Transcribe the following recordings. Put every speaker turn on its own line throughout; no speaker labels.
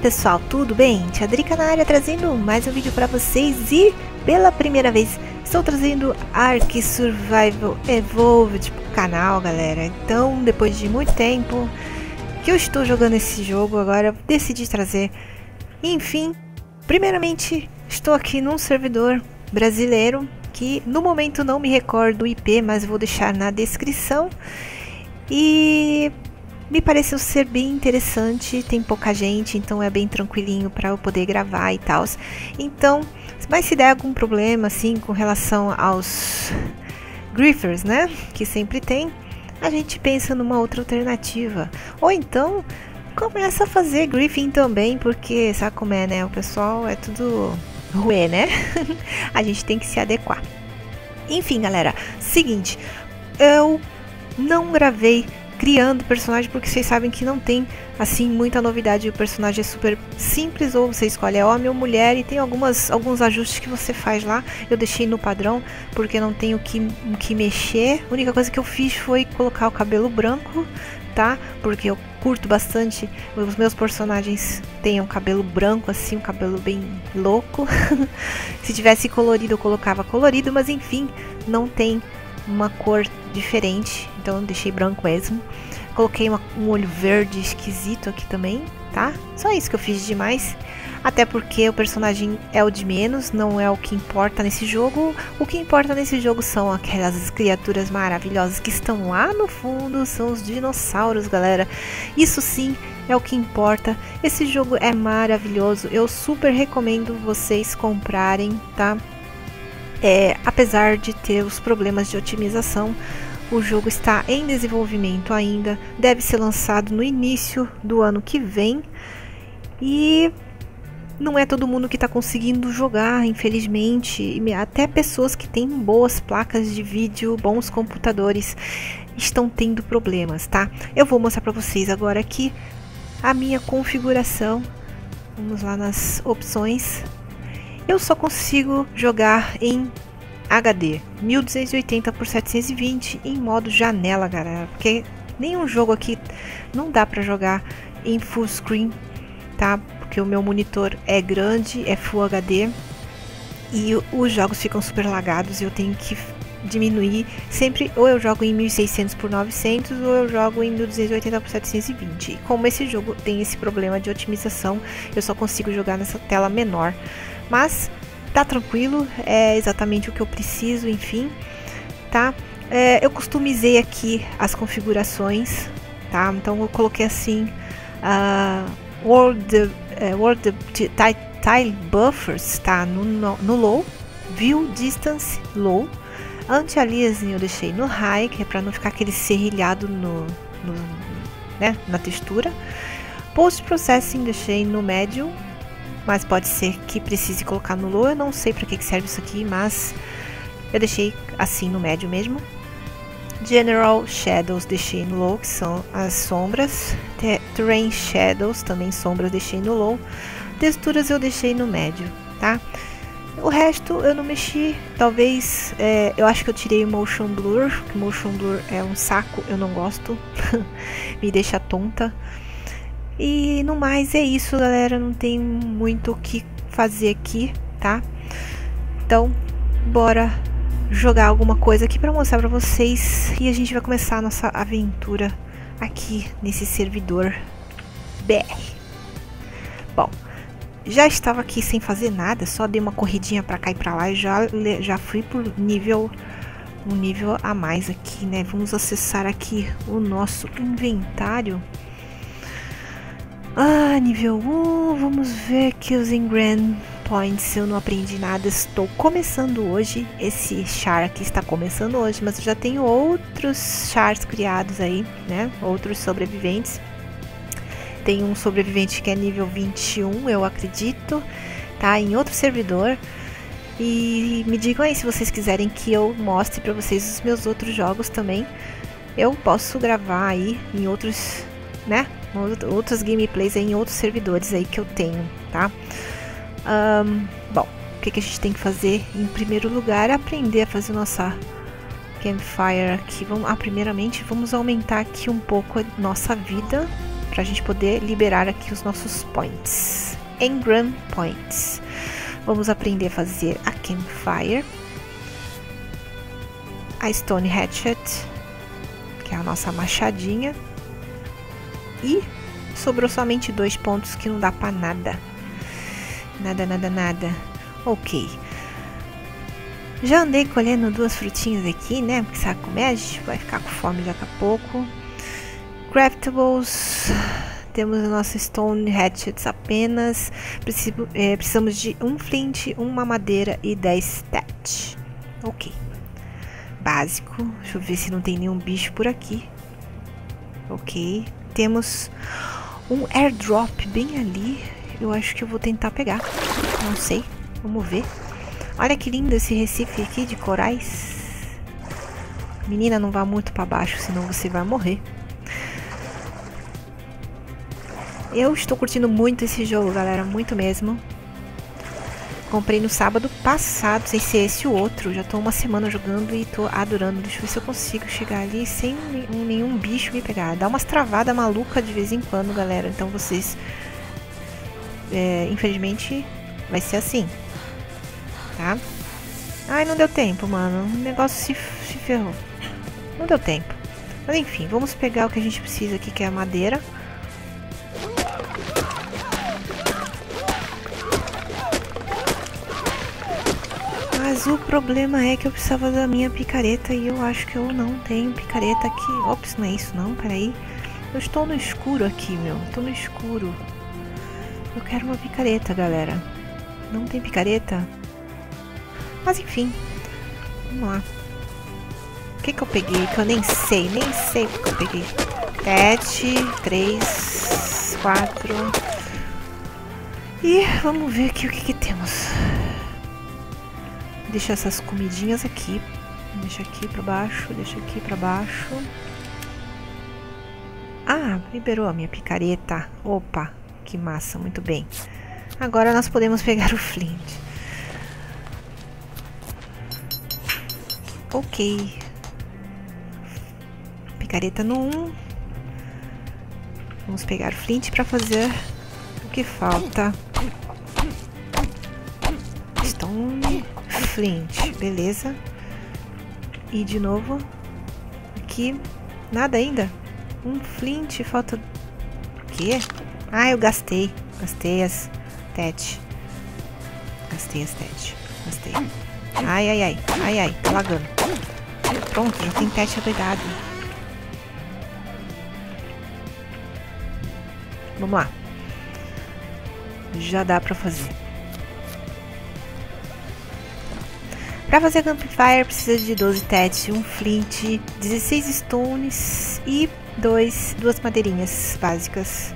pessoal, tudo bem? Tia Drica na área trazendo mais um vídeo para vocês e pela primeira vez estou trazendo Ark Survival Evolved pro canal, galera. Então, depois de muito tempo que eu estou jogando esse jogo, agora eu decidi trazer. Enfim, primeiramente estou aqui num servidor brasileiro que no momento não me recordo o IP, mas vou deixar na descrição. E me pareceu ser bem interessante, tem pouca gente, então é bem tranquilinho para eu poder gravar e tal. Então, mas se der algum problema assim com relação aos griefers, né, que sempre tem, a gente pensa numa outra alternativa. Ou então, começa a fazer griefing também, porque sabe como é, né, o pessoal é tudo ruê, né? A gente tem que se adequar. Enfim, galera, seguinte, eu não gravei criando personagem porque vocês sabem que não tem assim muita novidade. O personagem é super simples, ou você escolhe homem ou mulher, e tem alguns ajustes que você faz lá. Eu deixei no padrão porque não tenho o que mexer. A única coisa que eu fiz foi colocar o cabelo branco, tá? Porque eu curto bastante os meus personagens tenham cabelo branco, assim, um cabelo bem louco. Se tivesse colorido eu colocava colorido, mas enfim, não tem uma cor diferente, então eu deixei branco mesmo. Coloquei um olho verde esquisito aqui também, tá? Só isso que eu fiz demais, até porque o personagem é o de menos, não é o que importa nesse jogo. O que importa nesse jogo são aquelas criaturas maravilhosas que estão lá no fundo, são os dinossauros, galera. Isso sim é o que importa. Esse jogo é maravilhoso, eu super recomendo vocês comprarem, tá? Apesar de ter os problemas de otimização, o jogo está em desenvolvimento ainda, deve ser lançado no início do ano que vem, e não é todo mundo que está conseguindo jogar, infelizmente. E até pessoas que têm boas placas de vídeo, bons computadores, estão tendo problemas, tá? Eu vou mostrar para vocês agora aqui a minha configuração. Vamos lá nas opções. Eu só consigo jogar em HD 1280 por 720 em modo janela, galera, porque nenhum jogo aqui não dá para jogar em full screen, tá? Porque o meu monitor é grande, é Full HD, e os jogos ficam super lagados e eu tenho que diminuir sempre. Ou eu jogo em 1600 por 900 ou eu jogo em 1280 por 720. Como esse jogo tem esse problema de otimização, eu só consigo jogar nessa tela menor. Mas tá tranquilo, é exatamente o que eu preciso, enfim, tá? Eu customizei aqui as configurações, tá? Então eu coloquei assim, World Tile Buffers, tá? No Low, View Distance Low, Anti-aliasing eu deixei no High, que é para não ficar aquele serrilhado né, na textura. Post Processing deixei no Medium, mas pode ser que precise colocar no low. Eu não sei para que serve isso aqui, mas eu deixei assim no médio mesmo. General Shadows deixei no low, que são as sombras. Terrain Shadows, também sombras, deixei no low. Texturas eu deixei no médio, tá? O resto eu não mexi. Talvez, eu acho que eu tirei o Motion Blur, porque Motion Blur é um saco, eu não gosto. Me deixa tonta. E no mais é isso, galera, não tem muito o que fazer aqui, tá? Então, bora jogar alguma coisa aqui pra mostrar pra vocês, e a gente vai começar a nossa aventura aqui nesse servidor BR. Bom, já estava aqui sem fazer nada, só dei uma corridinha pra cá e pra lá e já fui por um nível a mais aqui, né? Vamos acessar aqui o nosso inventário. Nível 1, vamos ver aqui os Engram Points. Eu não aprendi nada, estou começando hoje. Esse char aqui está começando hoje, mas eu já tenho outros chars criados aí, né? Outros sobreviventes. Tem um sobrevivente que é nível 21, eu acredito, tá? Em outro servidor. E me digam aí se vocês quiserem que eu mostre para vocês os meus outros jogos também. Eu posso gravar aí em outros, né? Outros gameplays aí em outros servidores aí que eu tenho, tá? Bom, o que a gente tem que fazer em primeiro lugar é aprender a fazer nossa campfire aqui. Primeiramente vamos aumentar aqui um pouco a nossa vida, pra gente poder liberar aqui os nossos points. Engram Points. Vamos aprender a fazer a Campfire, a Stone Hatchet, que é a nossa machadinha, e sobrou somente 2 pontos que não dá pra nada. Nada. Ok. Já andei colhendo 2 frutinhas aqui, né? Porque sabe comer, a gente vai ficar com fome daqui a pouco. Craftables. Temos a nossa Stone Hatchets apenas. Precisamos de um flint, uma madeira e 10 thatch. Ok. Básico. Deixa eu ver se não tem nenhum bicho por aqui. Ok. Temos um airdrop bem ali. Eu acho que eu vou tentar pegar. Não sei. Vamos ver. Olha que lindo esse recife aqui de corais. Menina, não vá muito para baixo, senão você vai morrer. Eu estou curtindo muito esse jogo, galera, muito mesmo. Comprei no sábado passado, sem ser esse o outro. Já estou uma semana jogando e estou adorando. Deixa eu ver se eu consigo chegar ali sem nenhum bicho me pegar. Dá umas travadas malucas de vez em quando, galera. Então vocês... infelizmente, vai ser assim. Tá? Ai, não deu tempo, mano. O negócio se ferrou. Não deu tempo. Mas enfim, vamos pegar o que a gente precisa aqui, que é a madeira. Mas o problema é que eu precisava da minha picareta e eu acho que eu não tenho picareta aqui. Ops, não é isso não, peraí. Eu estou no escuro aqui, meu. Estou no escuro. Eu quero uma picareta, galera. Não tem picareta? Mas enfim. Vamos lá. O que eu peguei? Que eu nem sei o que eu peguei. 7, 3, 4. E vamos ver aqui o que temos. Deixa essas comidinhas aqui. Deixa aqui pra baixo, deixa aqui pra baixo. Ah, liberou a minha picareta. Opa, que massa, muito bem. Agora nós podemos pegar o flint. Ok. Picareta no 1. Vamos pegar o flint para fazer o que falta. Stone, flint, beleza. E de novo, aqui, nada ainda. Um flint, falta o quê? Ah, eu gastei as thatch. Gastei. Ai, tá lagando. Pronto, já tem thatch agregado. Vamos lá. Já dá pra fazer. Pra fazer a Campfire precisa de 12 thatch, um flint, 16 stones e duas madeirinhas básicas.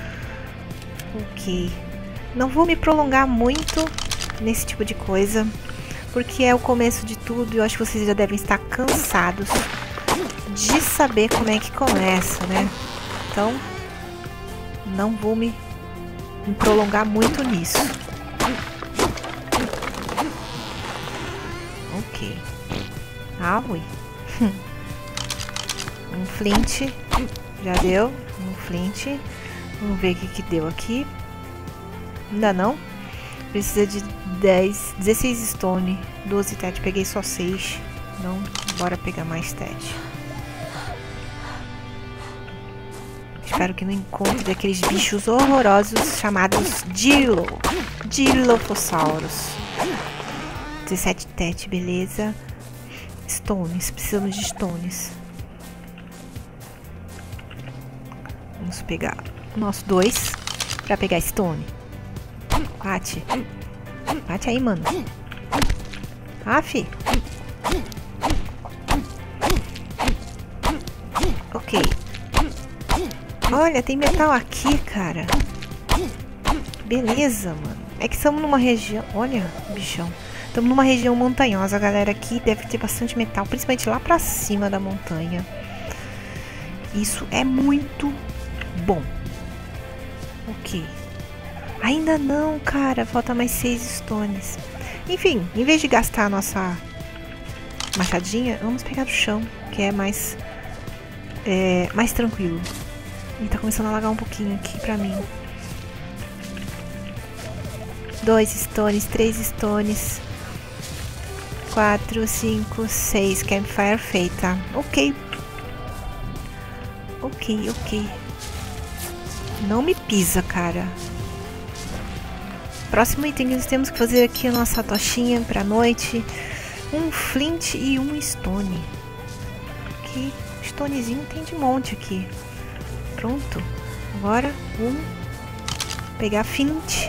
Ok. Não vou me prolongar muito nesse tipo de coisa, porque é o começo de tudo e eu acho que vocês já devem estar cansados de saber como é que começa, né? Então, não vou me prolongar muito nisso. Ok. Ah, ui. Um flint. Já deu. Um flint. Vamos ver o que deu aqui. Ainda não. Precisa de 16 stone, 12 thatch. Peguei só 6. Então, bora pegar mais thatch. Espero que não encontre aqueles bichos horrorosos chamados Dilophosaurus. 17 thatch, beleza. Stones, precisamos de stones. Vamos pegar o nosso 2 para pegar stone. Bate. Bate aí, mano. Ah, fi. Ok. Olha, tem metal aqui, cara. Beleza, mano. É que estamos numa região... Olha, bichão. Estamos numa região montanhosa, galera. Aqui deve ter bastante metal, principalmente lá pra cima da montanha. Isso é muito bom. Ok. Ainda não, cara. Falta mais 6 stones. Enfim, em vez de gastar a nossa machadinha, vamos pegar do chão, que é mais tranquilo. E tá começando a lagar um pouquinho aqui pra mim. 2 stones, 3 stones. 4, 5, 6. Campfire feita. Ok. Ok. Não me pisa, cara. Próximo item que nós temos que fazer aqui a nossa tochinha pra noite. Um flint e um stone. Ok. Stonezinho tem de monte aqui. Pronto. Agora vamos pegar flint.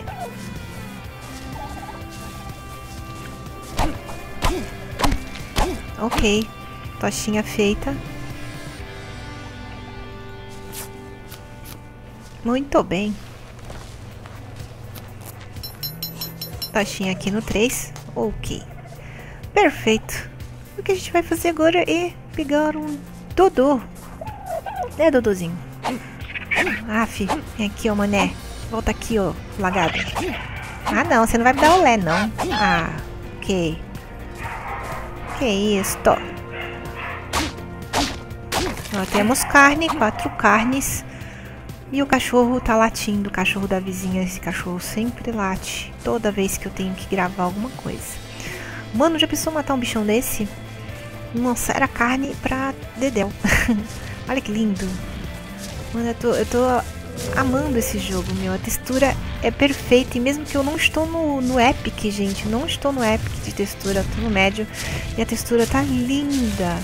Ok. Tochinha feita. Muito bem. Tochinha aqui no 3. Ok. Perfeito. O que a gente vai fazer agora é pegar um Dodô. Né, Dodôzinho? Aff, vem aqui, ó, mané. Volta aqui, ó, lagado. Ah, não, você não vai me dar olé, não. Ah, ok. Que isso? Ó, temos carne, 4 carnes. E o cachorro tá latindo, o cachorro da vizinha. Esse cachorro sempre late toda vez que eu tenho que gravar alguma coisa. Mano, já pensou matar um bichão desse? Nossa, era carne pra dedéu. Olha que lindo. Mano, eu tô amando esse jogo, meu. A textura é perfeita. E mesmo que eu não estou no Epic, gente. Não estou no Epic de textura. Estou no médio. E a textura tá linda.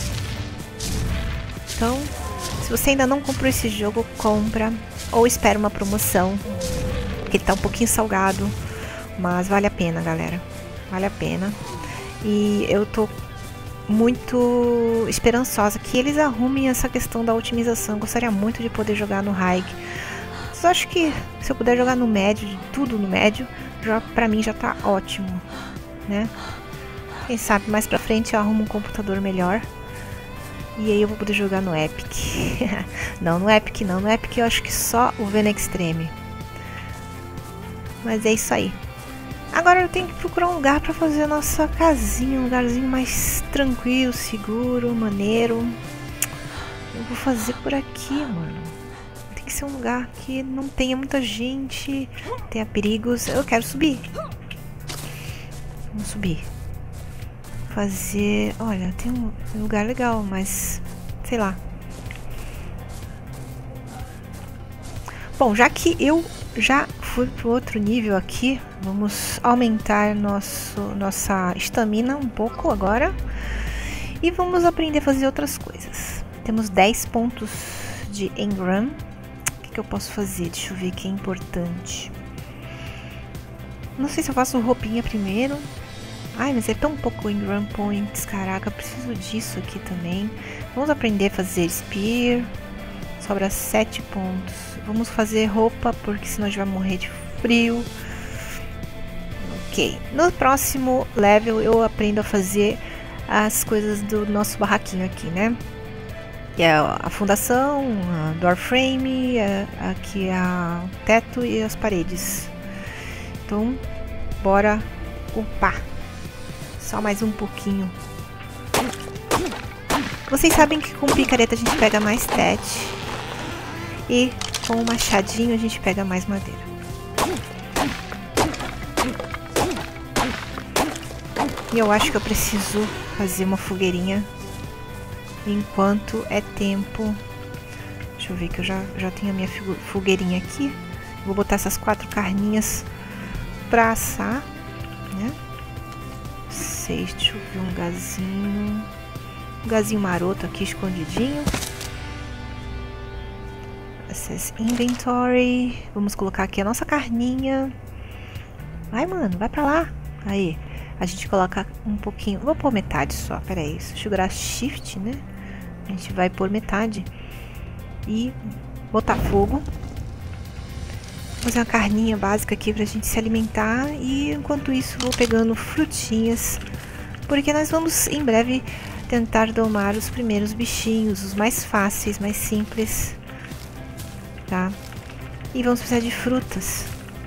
Então, se você ainda não comprou esse jogo, compra. Ou espera uma promoção. Porque ele tá um pouquinho salgado. Mas vale a pena, galera. Vale a pena. E eu tô muito esperançosa que eles arrumem essa questão da otimização. Gostaria muito de poder jogar no high. Só acho que se eu puder jogar no médio, tudo no médio, já, pra mim já tá ótimo, né? Quem sabe mais pra frente eu arrumo um computador melhor. E aí eu vou poder jogar no Epic. Não, no Epic não. No Epic eu acho que só o Vena Extreme. Mas é isso aí. Agora eu tenho que procurar um lugar pra fazer a nossa casinha. Um lugarzinho mais tranquilo, seguro, maneiro. Eu vou fazer por aqui, mano. Tem que ser um lugar que não tenha muita gente, tenha perigos. Eu quero subir. Vamos subir. Fazer... Olha, tem um lugar legal, mas... Sei lá. Bom, já que eu já fui pro outro nível aqui, vamos aumentar nossa estamina um pouco agora. E vamos aprender a fazer outras coisas. Temos 10 pontos de engram. O que eu posso fazer? Deixa eu ver o que é importante. Não sei se eu faço roupinha primeiro. Ai, mas é tão pouco engram points. Caraca, eu preciso disso aqui também. Vamos aprender a fazer spear. Sobra 7 pontos. Vamos fazer roupa, porque senão a gente vai morrer de frio. Ok. No próximo level eu aprendo a fazer as coisas do nosso barraquinho aqui, né? Que é a fundação, a door frame, aqui o teto e as paredes. Então, bora upar. Só mais um pouquinho. Vocês sabem que com picareta a gente pega mais tete. E com o machadinho a gente pega mais madeira. E eu acho que eu preciso fazer uma fogueirinha enquanto é tempo. Deixa eu ver que eu já tenho a minha fogueirinha aqui. Vou botar essas 4 carninhas pra assar, né? 6, deixa eu ver um gazinho. Um gazinho maroto aqui escondidinho. Access Inventory. Vamos colocar aqui a nossa carninha. Vai, mano, vai pra lá. Aí, a gente coloca um pouquinho. Vou pôr metade só, peraí. Segurar Shift, né? A gente vai pôr metade. E botar fogo. Fazer uma carninha básica aqui pra gente se alimentar. E enquanto isso, vou pegando frutinhas. Porque nós vamos em breve tentar domar os primeiros bichinhos, os mais fáceis, mais simples. Tá? E vamos precisar de frutas.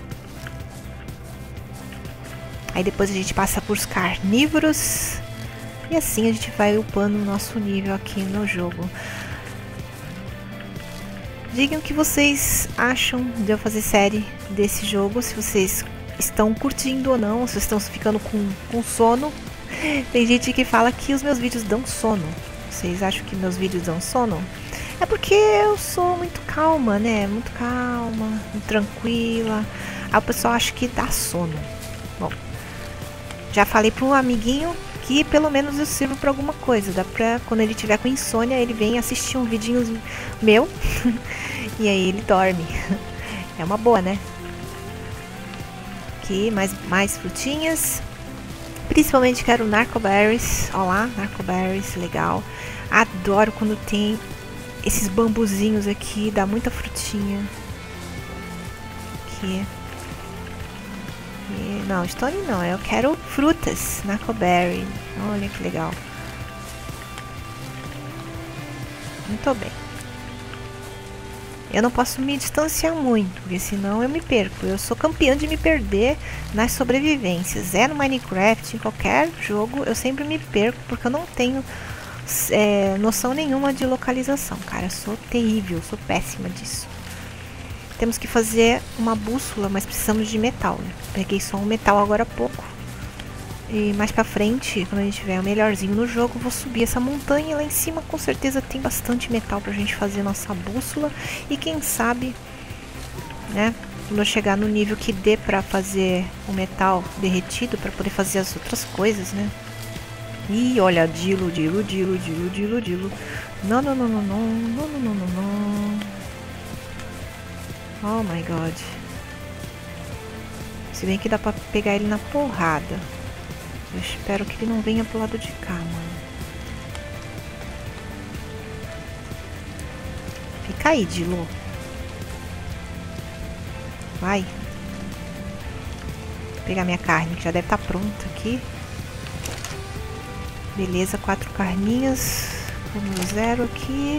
Aí depois a gente passa por os carnívoros. E assim a gente vai upando o nosso nível aqui no jogo. Digam o que vocês acham de eu fazer série desse jogo, se vocês estão curtindo ou não, se vocês estão ficando com sono. Tem gente que fala que os meus vídeos dão sono. Vocês acham que meus vídeos dão sono? É porque eu sou muito calma, né? Muito calma, muito tranquila. Aí o pessoal acha que dá sono. Bom, já falei para um amiguinho que pelo menos eu sirvo para alguma coisa. Dá pra, quando ele tiver com insônia, ele vem assistir um vidinho meu e aí ele dorme. É uma boa, né? Aqui, mais frutinhas. Principalmente quero narcoberries. Olha lá, narcoberries, legal. Adoro quando tem esses bambuzinhos aqui, dá muita frutinha. Aqui. Não, stone não, eu quero frutas, narcoberry. Olha que legal. Muito bem. Eu não posso me distanciar muito, porque senão eu me perco. Eu sou campeã de me perder nas sobrevivências. É no Minecraft, em qualquer jogo, eu sempre me perco, porque eu não tenho noção nenhuma de localização, cara. Eu sou terrível, sou péssima disso. Temos que fazer uma bússola, mas precisamos de metal, né? Peguei só um metal agora há pouco. E mais pra frente, quando a gente tiver o melhorzinho no jogo, vou subir essa montanha. E lá em cima com certeza tem bastante metal pra gente fazer nossa bússola. E quem sabe, né, quando eu chegar no nível que dê pra fazer o metal derretido, pra poder fazer as outras coisas, né? Ih, olha, Dilo. Não. Oh my god. Se bem que dá pra pegar ele na porrada. Eu espero que ele não venha pro lado de cá, mano. Fica aí, Dilo. Vai. Vou pegar minha carne, que já deve estar pronta aqui. Beleza, 4 carninhas. Vamos 0 aqui.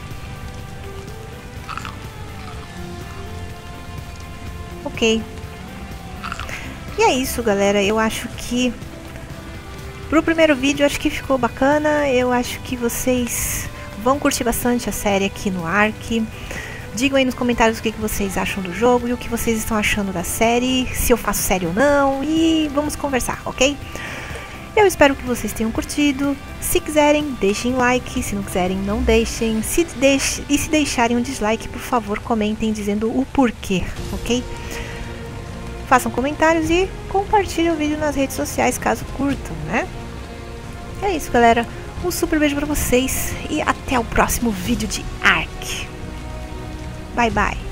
Ok. E é isso, galera. Eu acho que pro primeiro vídeo acho que ficou bacana. Eu acho que vocês vão curtir bastante a série aqui no Ark. Digam aí nos comentários o que vocês acham do jogo e o que vocês estão achando da série, se eu faço série ou não, e vamos conversar, ok? Eu espero que vocês tenham curtido. Se quiserem, deixem like. Se não quiserem, não deixem. E se deixarem um dislike, por favor, comentem dizendo o porquê, ok? Façam comentários e compartilhem o vídeo nas redes sociais, caso curtam, né? É isso, galera. Um super beijo pra vocês e até o próximo vídeo de Ark. Bye, bye.